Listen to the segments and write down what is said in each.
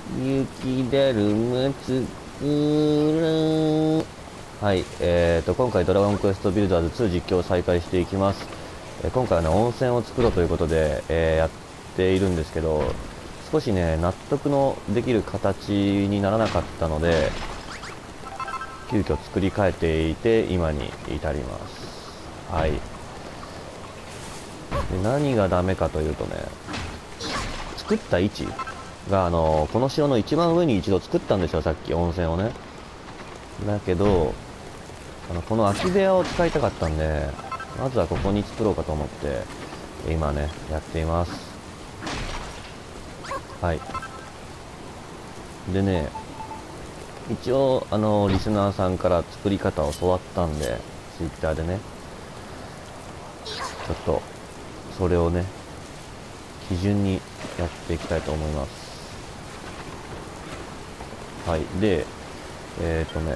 雪だるま作る。はい、今回ドラゴンクエストビルダーズ2実況を再開していきます。今回はね、温泉を作ろうということで、やっているんですけど、少しね、納得のできる形にならなかったので、急遽作り変えていて、今に至ります。はい。で、何がダメかというとね、作った位置が、この城の一番上に一度作ったんですよ、さっき温泉をね。だけど、この空き部屋を使いたかったんで、まずはここに作ろうかと思って、今ね、やっています。はい。でね、一応、リスナーさんから作り方を教わったんで、ツイッターでね、ちょっと、それをね、基準にやっていきたいと思います。はい。で、ね、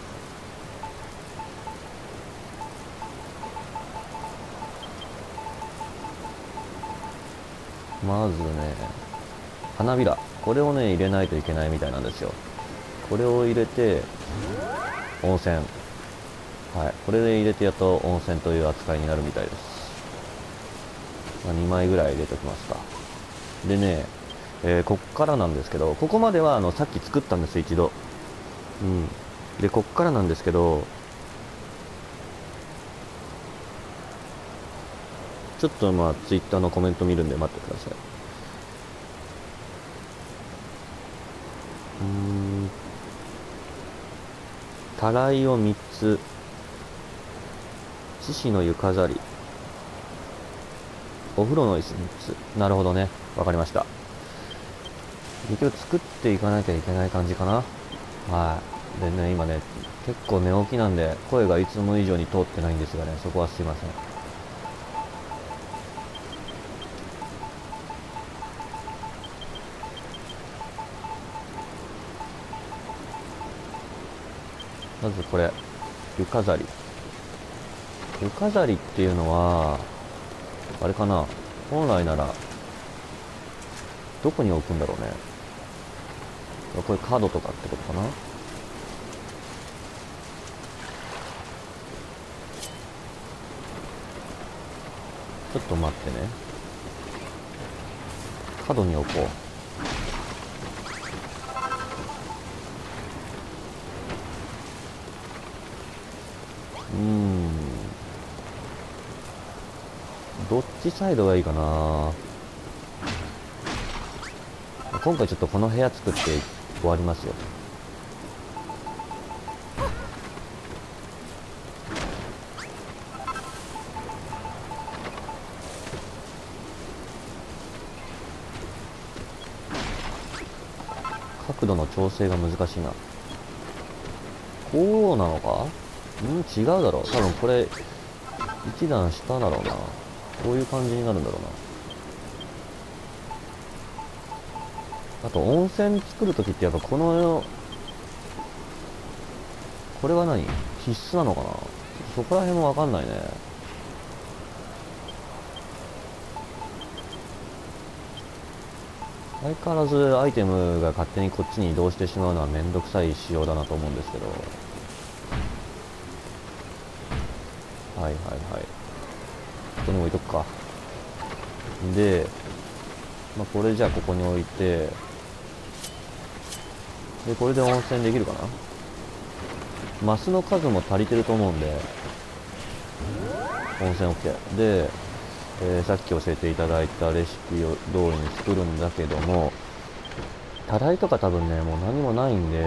まずね、花びら。これをね、入れないといけないみたいなんですよ。これを入れて、温泉。はい。これで入れてやっと温泉という扱いになるみたいです。まあ、2枚ぐらい入れときますか。でね、こっからなんですけど、ここまではさっき作ったんです、一度。うん。で、こっからなんですけど、ちょっとまあ、ツイッターのコメント見るんで待ってください。たらいを3つ、獅子の湯飾り、お風呂の椅子3つ。なるほどね。わかりました。結局作っていかなきゃいけない感じかな。はい。でね、今ね、結構寝起きなんで、声がいつも以上に通ってないんですがね、そこはすいません。まずこれ、湯飾り。湯飾りっていうのは、あれかな。本来なら、どこに置くんだろうね。これ角とかってことかな。ちょっと待ってね。角に置こう。どっちサイドがいいかな。今回ちょっとこの部屋作って終わりますよ。角度の調整が難しいな。こうなのか。違うだろう。多分これ、一段下だろうな。こういう感じになるんだろうな。あと、温泉作るときってやっぱこの、これは何必須なのかな。そこら辺もわかんないね。相変わらずアイテムが勝手にこっちに移動してしまうのはめんどくさい仕様だなと思うんですけど。はいはいはい。ここに置いとくか。で、まあ、これじゃあここに置いて、で、これで温泉できるかな。マスの数も足りてると思うんで、温泉 OK。で、さっき教えていただいたレシピを通りに作るんだけども、たらいとか多分ね、もう何もないんで、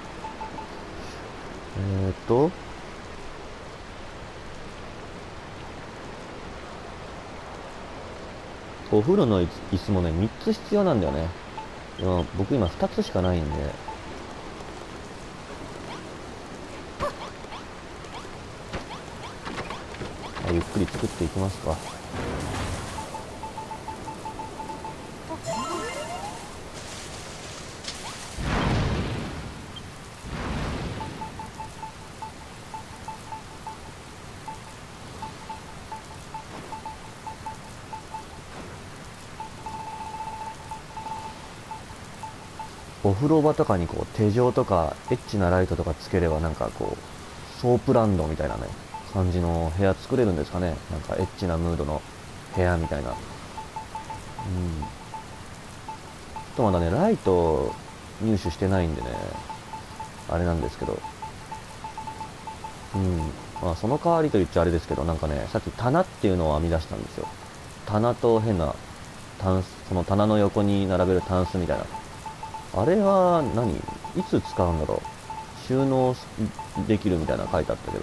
お風呂の椅子もね、3つ必要なんだよね。僕今2つしかないんで、ゆっくり作っていきますか。 お風呂場とかにこう手錠とかエッチなライトとかつければなんかこうソープランドみたいなね感じの部屋作れるんですかね。なんかエッチなムードの部屋みたいな。ちょっとまだねライト入手してないんでねあれなんですけど、まあその代わりと言っちゃあれですけど、なんかねさっき棚っていうのを編み出したんですよ。棚と変なタンス、その棚の横に並べるタンスみたいな。あれはいつ使うんだろう。収納できるみたいなの書いてあったけど。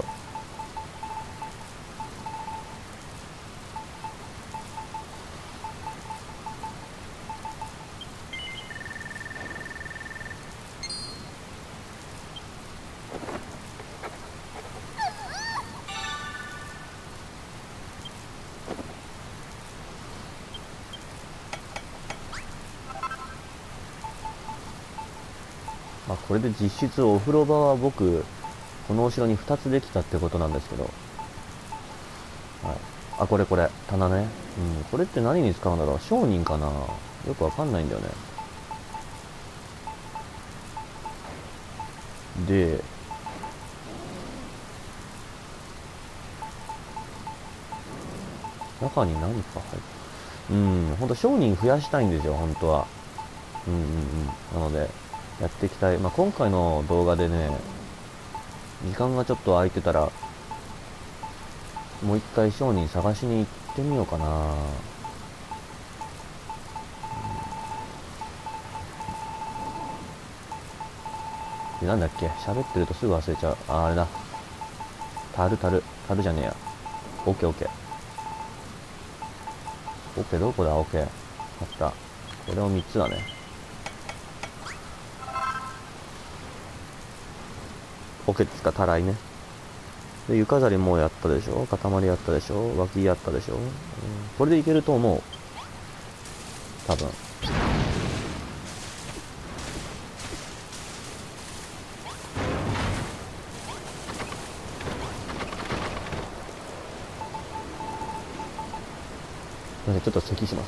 まあこれで実質お風呂場は僕、この後ろに2つできたってことなんですけど。はい。あ、これ、棚ね。これって何に使うんだろう。商人かな、よくわかんないんだよね。で、中に何か入って、ほんと商人増やしたいんですよ、本当は。なので、やっていきたい。まあ、今回の動画でね、時間がちょっと空いてたら、もう一回商人探しに行ってみようかな。で、なんだっけ、喋ってるとすぐ忘れちゃう。あれだ。樽じゃねえや。オッケーオッケー。オッケーどこだ、オッケー。あった。これを3つだね。オッケーですか、たらいね。で、床飾りもうやったでしょ、塊やったでしょ、脇やったでしょ、これでいけると思う。多分。すいません、ちょっと咳します。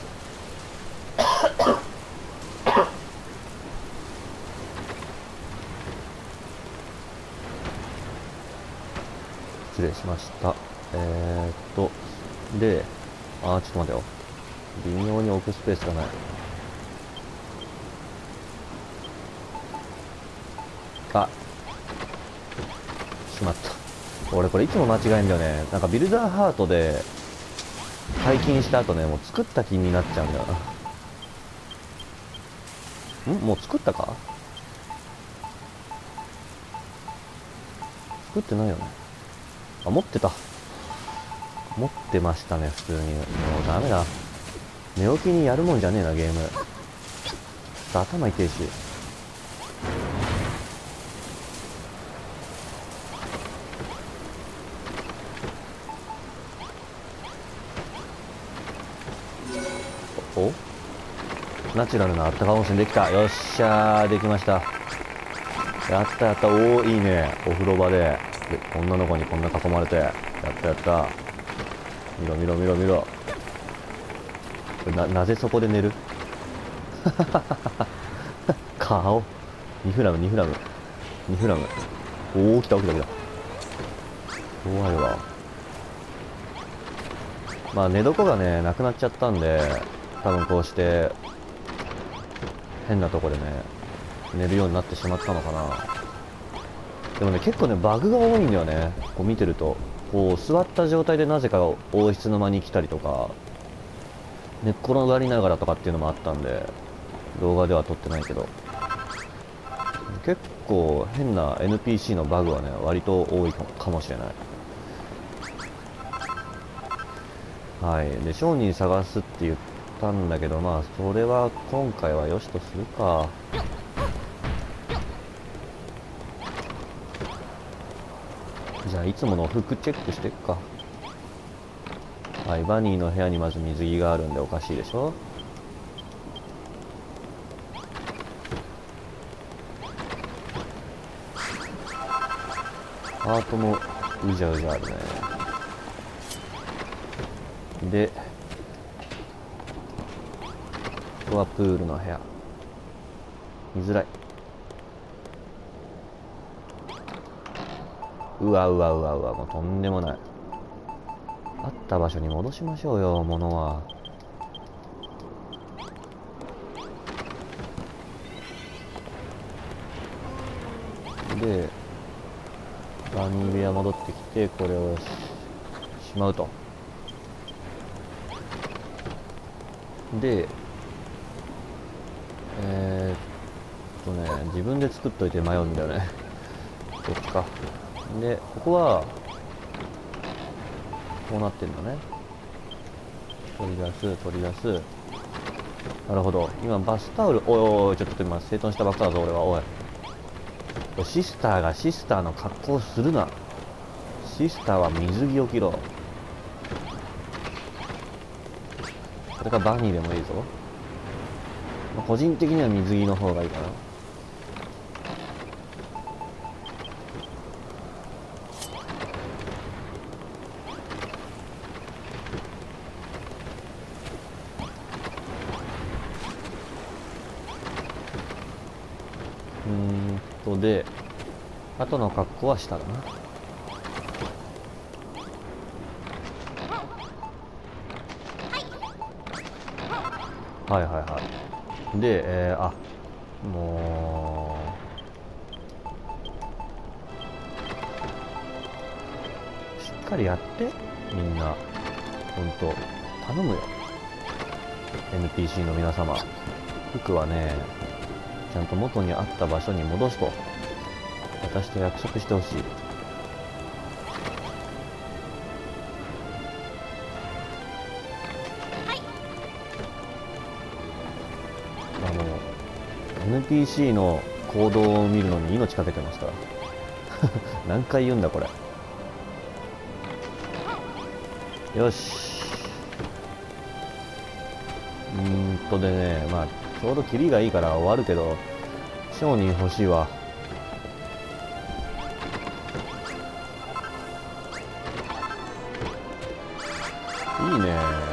失礼しました。で、ちょっと待てよ。微妙に置くスペースがない。あ、しまった。俺これいつも間違えんだよね。なんかビルダーハートで、解禁した後ね、もう作った気になっちゃうんだよな。もう作ったか、作ってないよね。あ、持ってた。持ってましたね、普通に。もうダメだ。寝起きにやるもんじゃねえな、ゲーム。ちょっと頭痛いし。お、ナチュラルなあったか温泉できた。よっしゃー、できました。やったやった。おー、いいね。お風呂場で女の子にこんな囲まれて。やったやった。見ろ見ろ見ろ見ろ。なぜそこで寝る顔。2フラム、2フラム。2フラム。おー、来た来た来た。怖いわ。まあ寝床がね、なくなっちゃったんで、多分こうして、変なとこでね、寝るようになってしまったのかな。でもね、結構ね、バグが多いんだよね。こう見てると。こう、座った状態でなぜか王室の間に来たりとか、寝っ転がりながらとかっていうのもあったんで、動画では撮ってないけど。結構変な NPC のバグはね、割と多いかもしれない。はい。で、商人探すって言ったんだけど、まあ、それは今回はよしとするか。じゃあ、いつもの服チェックしてっか。はい、バニーの部屋にまず水着があるんでおかしいでしょ。ハートもうじゃうじゃあるね。で、ここはプールの部屋。 見づらい。うわうわうわうわ、もうとんでもない。あった場所に戻しましょうよ、物は。で、バニー部屋戻ってきて、これをしまうと。で、自分で作っといて迷うんだよね。こっちか。で、ここは、こうなってんだね。取り出す、取り出す。なるほど。今、バスタオル、おいおい、ちょっと今、整頓したばっかだぞ、俺は。おい。シスターがシスターの格好をするな。シスターは水着を着ろ。これかバニーでもいいぞ。個人的には水着の方がいいかな。で、後の格好は下だな。はいはいはい。で、もう、しっかりやって、みんな。ほんと、頼むよ。NPC の皆様。服はね、ちゃんと元にあった場所に戻すと。私と約束してほしい。NPC の行動を見るのに命かけてますから何回言うんだこれ。よし。でね、まあちょうどキリがいいから終わるけど、商人欲しいわ。いいね。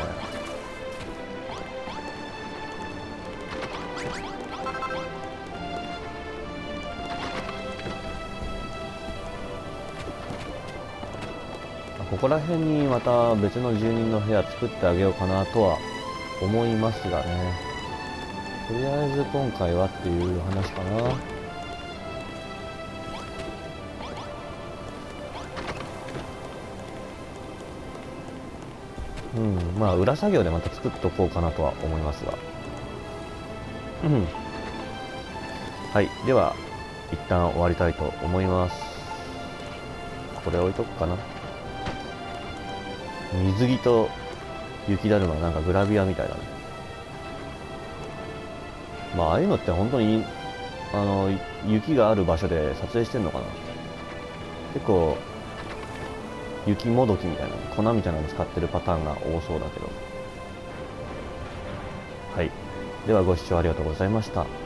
ここら辺にまた別の住人の部屋作ってあげようかなとは思いますがね。とりあえず今回はっていう話かな。まあ裏作業でまた作っとこうかなとは思いますが。はい、では一旦終わりたいと思います。これ置いとくかな。水着と雪だるま、なんかグラビアみたいだね。まあああいうのって本当に雪がある場所で撮影してんのかな。結構雪もどきみたいな粉みたいなの使ってるパターンが多そうだけど。はい、ではご視聴ありがとうございました。